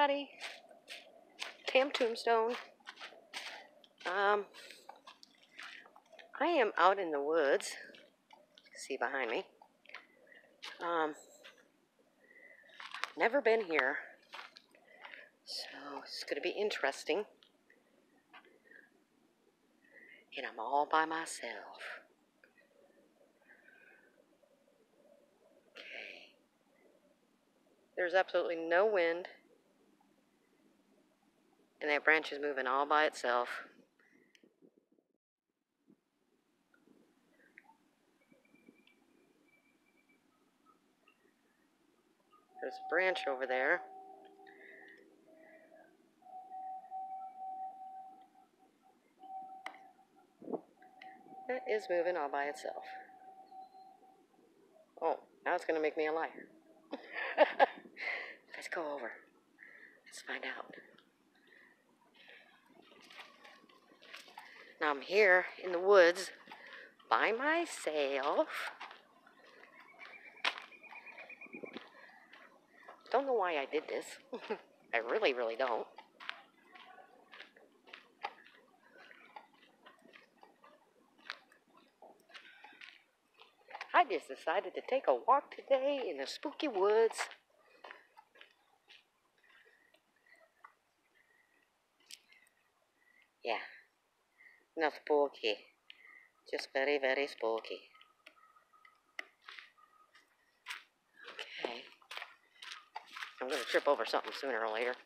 everybody. Tam Tombstone. I am out in the woods. You can see behind me. Never been here, so it's going to be interesting. And I'm all by myself. Okay. There's absolutely no wind. And that branch is moving all by itself. There's a branch over there. That is moving all by itself. Oh, now it's going to make me a liar. Let's go over. Let's find out. Now I'm here in the woods by myself. Don't know why I did this. I really, really don't. I just decided to take a walk today in the spooky woods. Yeah, not spooky. Just very, very spooky. Okay. I'm going to trip over something sooner or later.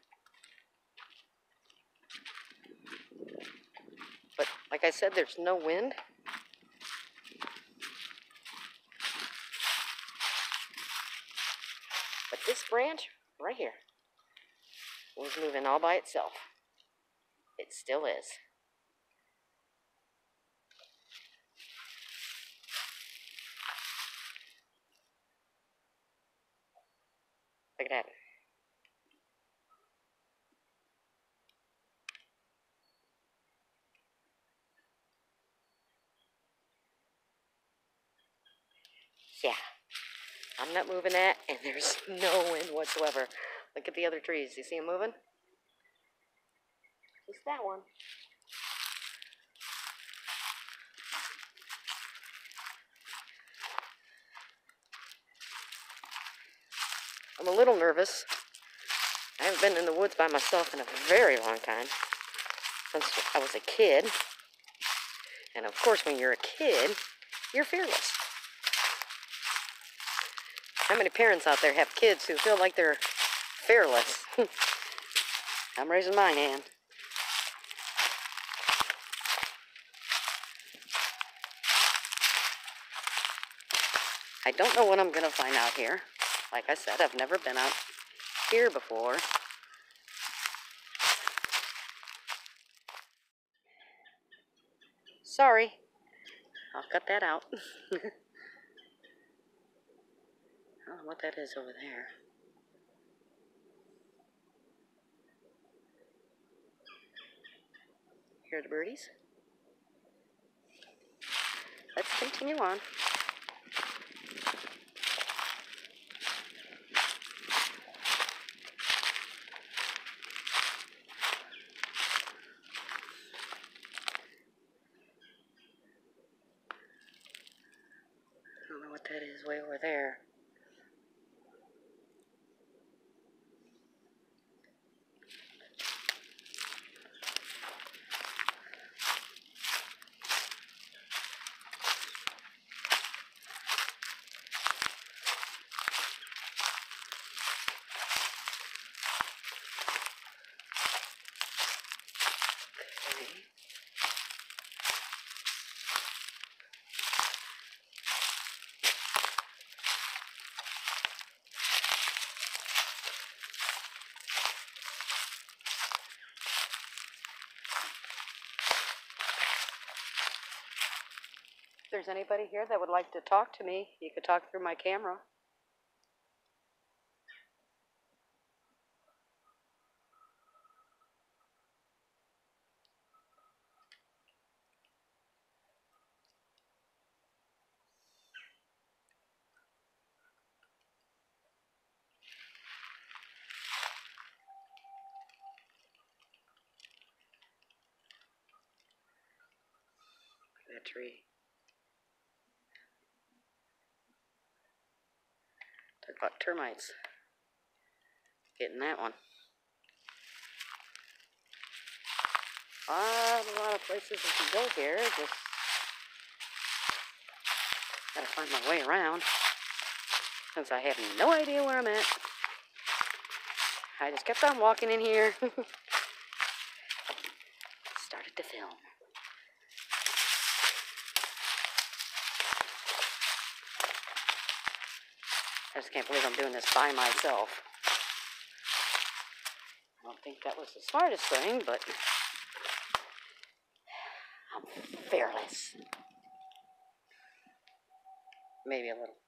But like I said, there's no wind. But this branch right here was moving all by itself. It still is. Look at that. Yeah, I'm not moving that, and there's no wind whatsoever. Look at the other trees. You see them moving? Just that one. I'm a little nervous. I haven't been in the woods by myself in a very long time, since I was a kid. And of course, when you're a kid, you're fearless. How many parents out there have kids who feel like they're fearless? I'm raising my hand. I don't know what I'm going to find out here. Like I said, I've never been out here before. Sorry. I'll cut that out. I don't know what that is over there. Hear the birdies? Let's continue on. I don't know what that is way over there. If there's anybody here that would like to talk to me, you could talk through my camera. tree. Talk about termites. Getting that one. A lot of places you can go here. Just gotta find my way around. Since I have no idea where I'm at. I just kept on walking in here. Started to film. I just can't believe I'm doing this by myself. I don't think that was the smartest thing, but I'm fearless. Maybe a little.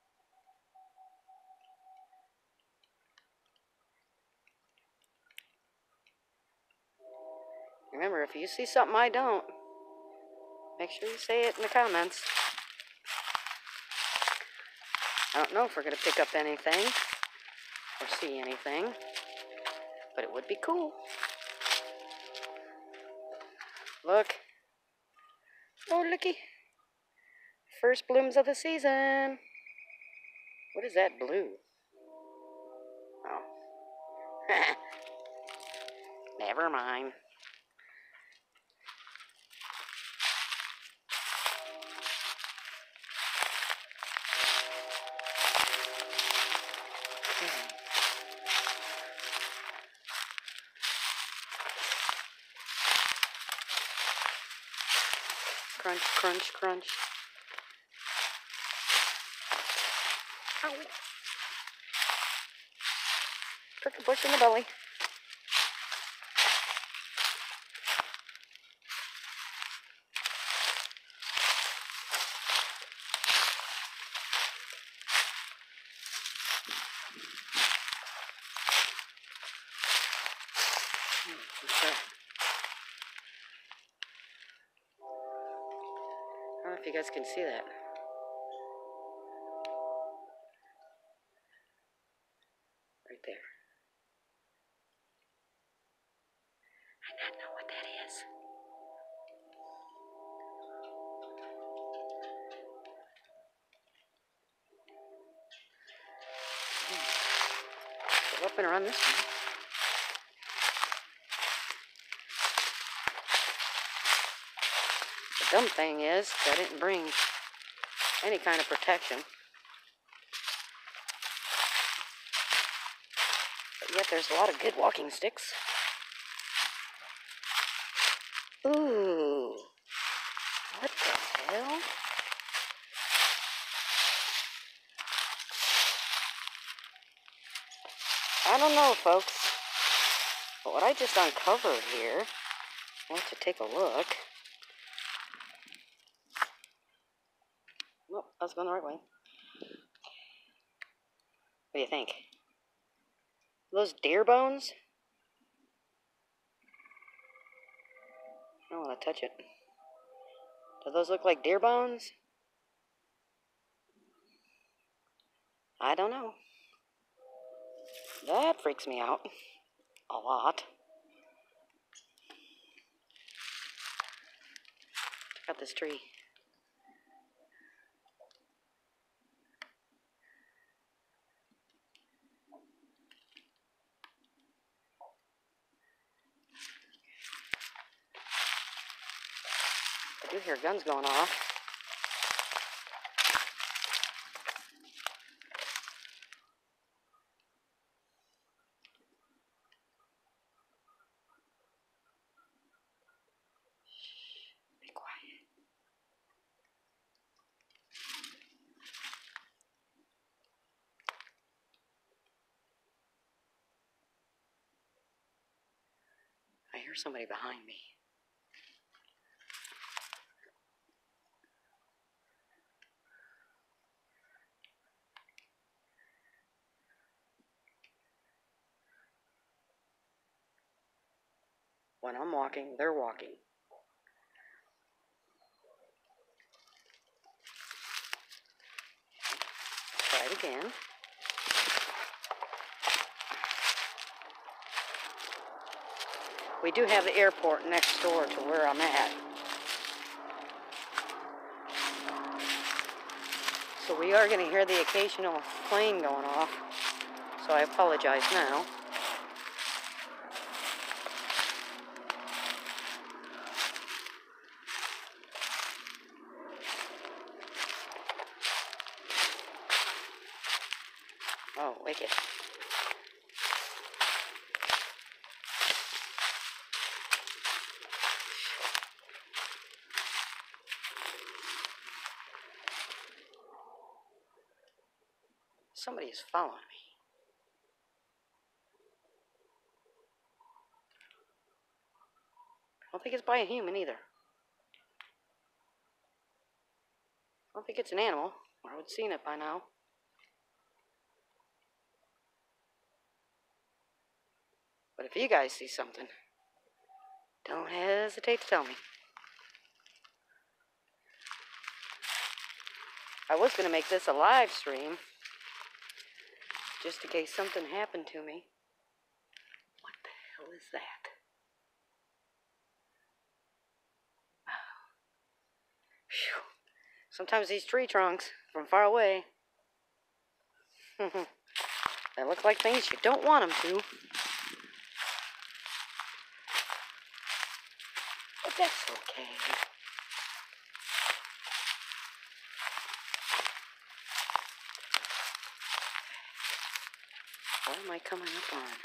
Remember, if you see something I don't, make sure you say it in the comments. I don't know if we're going to pick up anything or see anything, but it would be cool. Look. Oh, looky. First blooms of the season. What is that blue? Oh. Never mind. Crunch, crunch, crunch. Ow. Prick a bush in the belly. Okay. I don't know if you guys can see that. Right there. I don't know what that is. Go up and around this one. The dumb thing is, I didn't bring any kind of protection. But yet there's a lot of good walking sticks. Ooh. What the hell? I don't know, folks. But what I just uncovered here, I want to take a look. Nope, I was going the right way. What do you think? Are those deer bones? I don't want to touch it. Do those look like deer bones? I don't know. That freaks me out a lot. Check out this tree. I do hear guns going off. Be quiet. I hear somebody behind me. When I'm walking, they're walking. Try it again. We do have the airport next door to where I'm at. So we are going to hear the occasional plane going off. So I apologize now. Oh, wicked. Somebody is following me. I don't think it's by a human either. I don't think it's an animal, or I would have seen it by now. But if you guys see something, don't hesitate to tell me. I was going to make this a live stream, just in case something happened to me. What the hell is that? Phew. Sometimes these tree trunks, from far away, they look like things you don't want them to. But that's okay. What am I coming up on?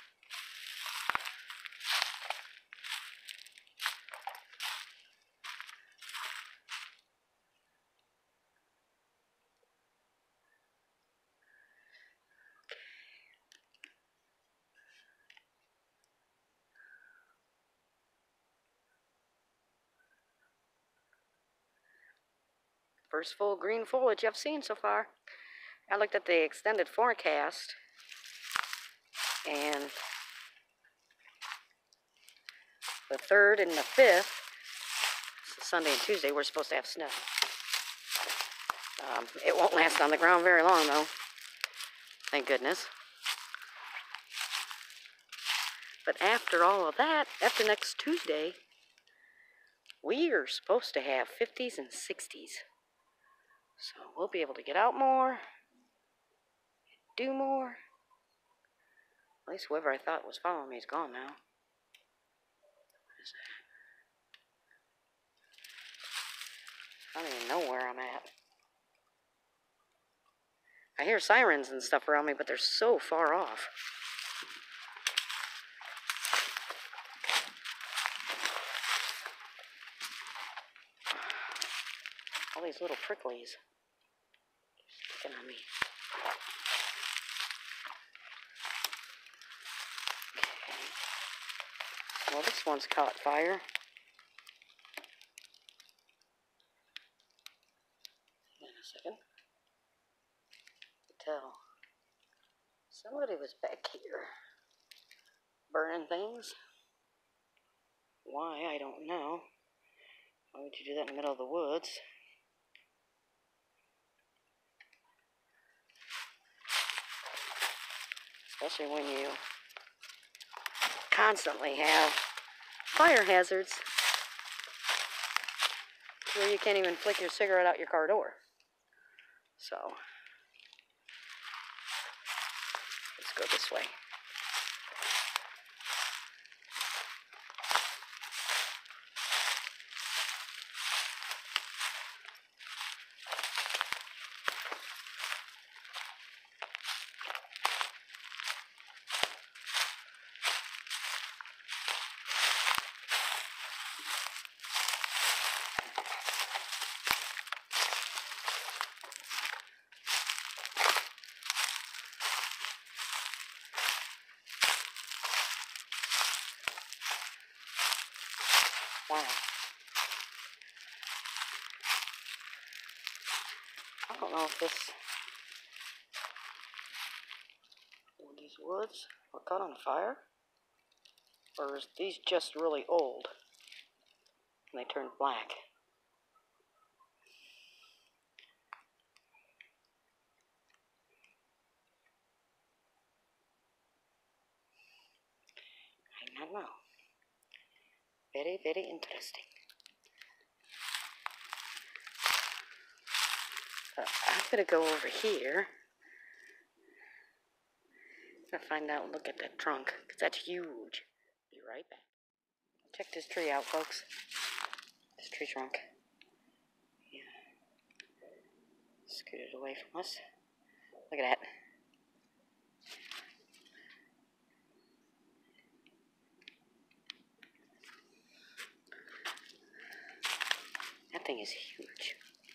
First full green foliage I've seen so far. I looked at the extended forecast, and the 3rd and the 5th, so Sunday and Tuesday, we're supposed to have snow. It won't last on the ground very long, though. Thank goodness. But after all of that, after next Tuesday, we are supposed to have 50s and 60s. So we'll be able to get out more, do more. At least whoever I thought was following me is gone now. What is that? I don't even know where I'm at. I hear sirens and stuff around me, but they're so far off. All these little pricklies sticking on me. Okay. Well, this one's caught fire. Hang on a second. Tell. Somebody was back here burning things. Why, I don't know. Why would you do that in the middle of the woods? Especially when you constantly have fire hazards where you can't even flick your cigarette out your car door. So, let's go this way. Wow. I don't know if these woods were caught on fire, or is these just really old and they turned black. I don't know. Very, very interesting. So I'm going to go over here. I'm going to find out and look at that trunk, because that's huge. Be right back. Check this tree out, folks. This tree trunk. Yeah. Scoot it away from us. Look at that. That thing is huge.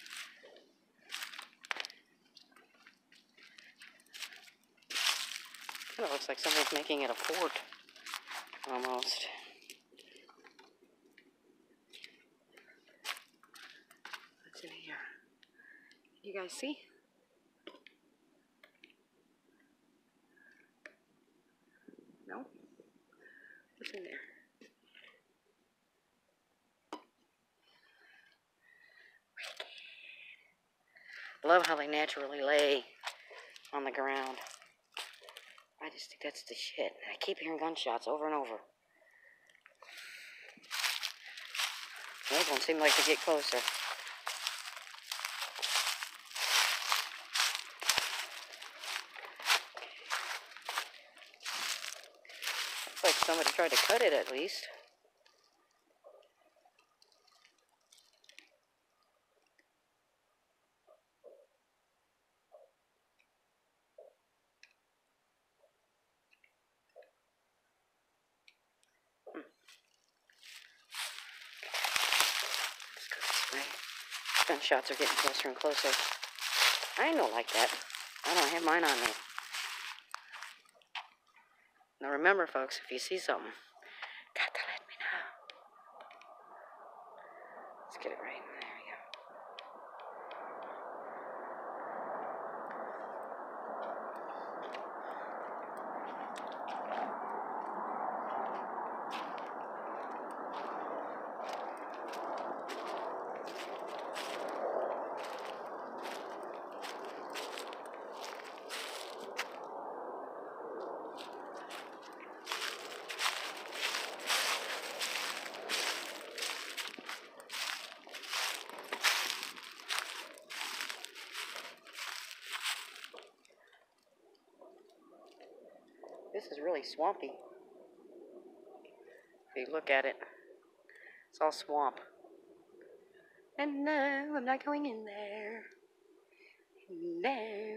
Kind of looks like somebody's making it a fort, almost. What's in here? You guys see? No? What's in there? I love how they naturally lay on the ground. I just think that's the shit. I keep hearing gunshots over and over. Those ones seem like to get closer. Looks like somebody tried to cut it at least. Let's go this way. Gunshots are getting closer and closer. I ain't no like that. I don't have mine on me. Now remember, folks, if you see something, got to let me know. Let's get it right. There we go. This is really swampy. If you look at it, it's all swamp. And no, I'm not going in there. No.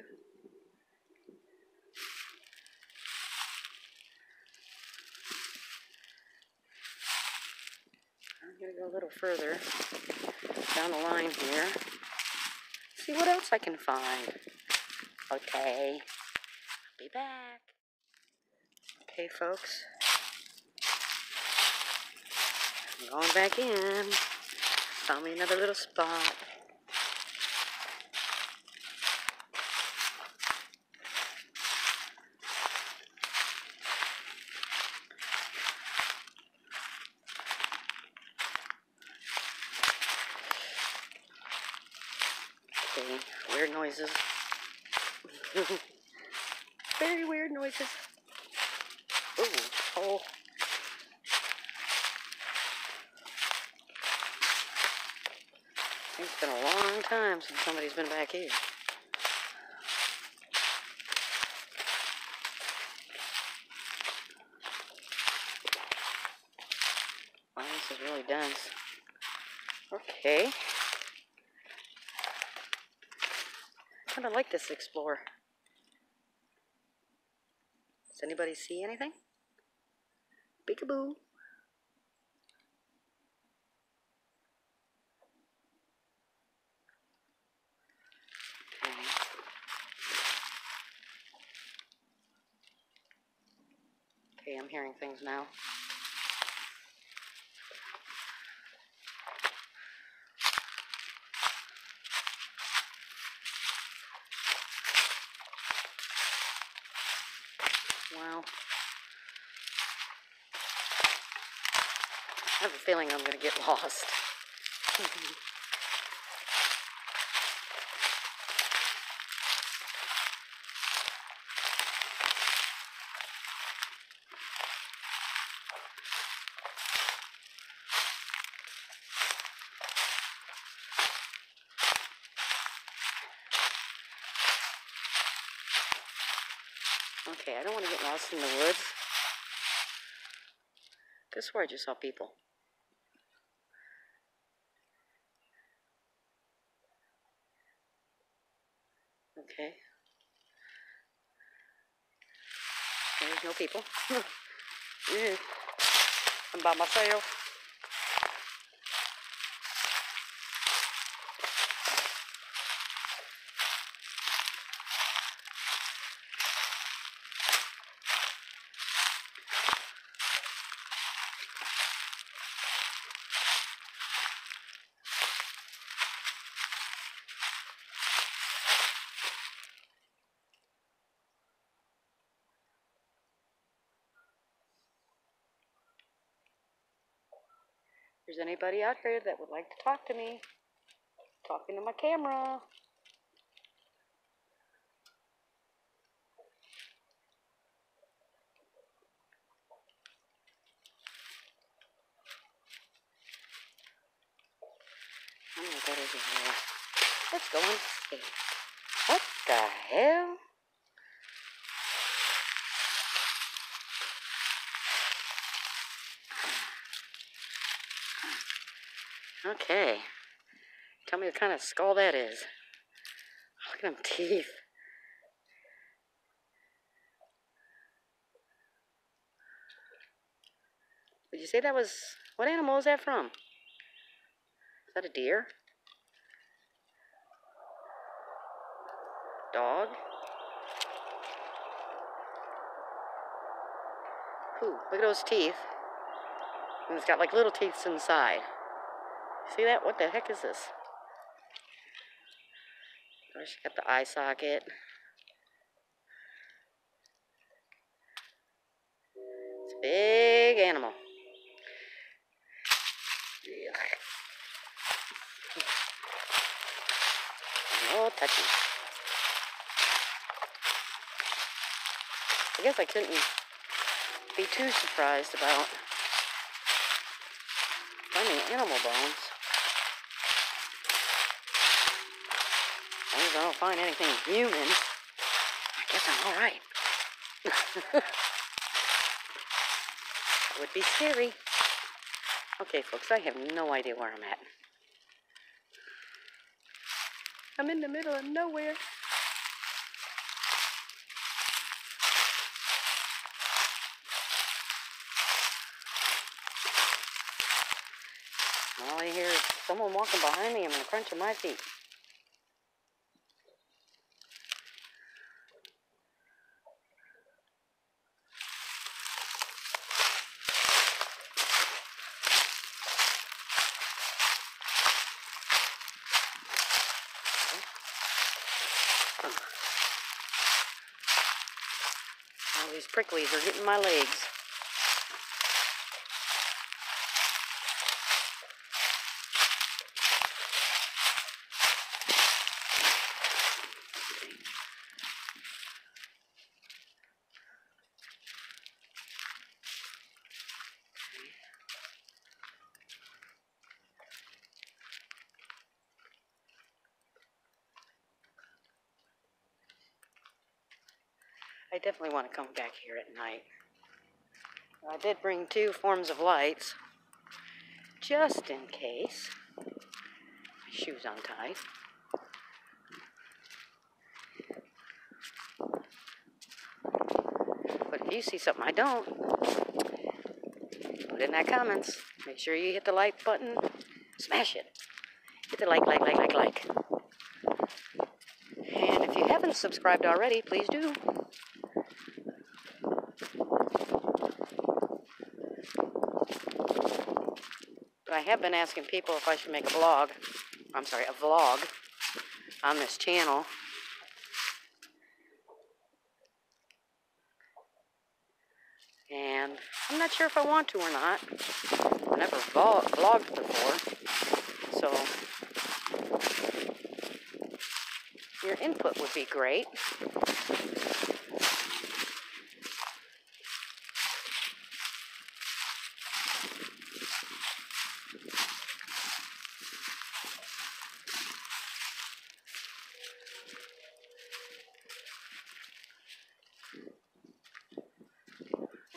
I'm going to go a little further down the line here. See what else I can find. Okay. I'll be back. Okay, folks. I'm going back in. Found me another little spot. Okay, weird noises. Very weird noises. Ooh, hole. It's been a long time since somebody's been back here. Wow, this is really dense. Okay. I kind of like this Explorer. Does anybody see anything? Peekaboo. Okay, I'm hearing things now. Wow. I have a feeling I'm going to get lost. Okay, I don't want to get lost in the woods. Could swear I just saw people. Okay. There's no people. I'm by myself. If there's anybody out there that would like to talk to me, talking to my camera. I'm gonna go over here. Let's go and see. What the hell? Okay. Tell me what kind of skull that is. Look at them teeth. Did you say that was... What animal was that from? Is that a deer? Dog? Ooh, look at those teeth. And it's got like little teeth inside. See that? What the heck is this? Oh, she got the eye socket. It's a big animal. No touchy. I guess I couldn't be too surprised about finding animal bones. As long as I don't find anything human, I guess I'm alright. That would be scary. Okay, folks, I have no idea where I'm at. I'm in the middle of nowhere. All I hear is someone walking behind me. I'm going to crunch on my feet. All these pricklies are hitting my legs. I definitely want to come back here at night. I did bring 2 forms of lights, just in case. My shoes untied. But if you see something I don't, put it in that comments. Make sure you hit the like button. Smash it. Hit the like. And if you haven't subscribed already, please do. I have been asking people if I should make a vlog on this channel. And I'm not sure if I want to or not. I've never vlogged before. So your input would be great.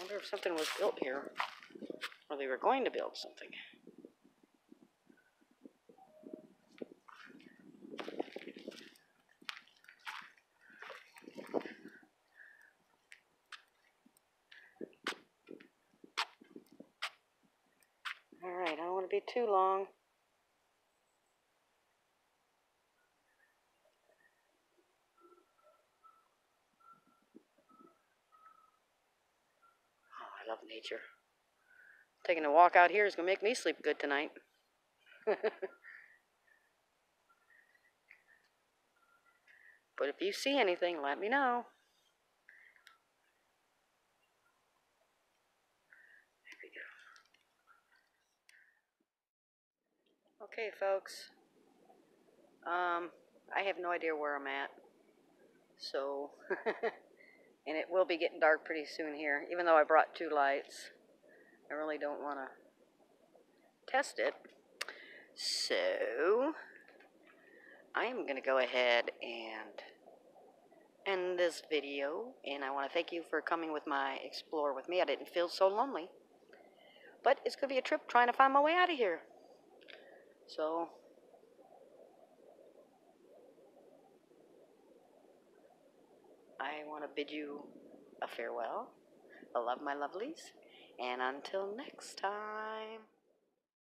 wonder if something was built here, or they were going to build something. Alright, I don't want to be too long. Oh, I love nature. Taking a walk out here is going to make me sleep good tonight. But if you see anything, let me know. There we go. Okay, folks. I have no idea where I'm at. So, and it will be getting dark pretty soon here, even though I brought 2 lights. I really don't want to test it. So, I am going to go ahead and end this video, and I want to thank you for coming with my explore with me. I didn't feel so lonely, but it's going to be a trip trying to find my way out of here. So, I want to bid you a farewell. I love my lovelies, and until next time.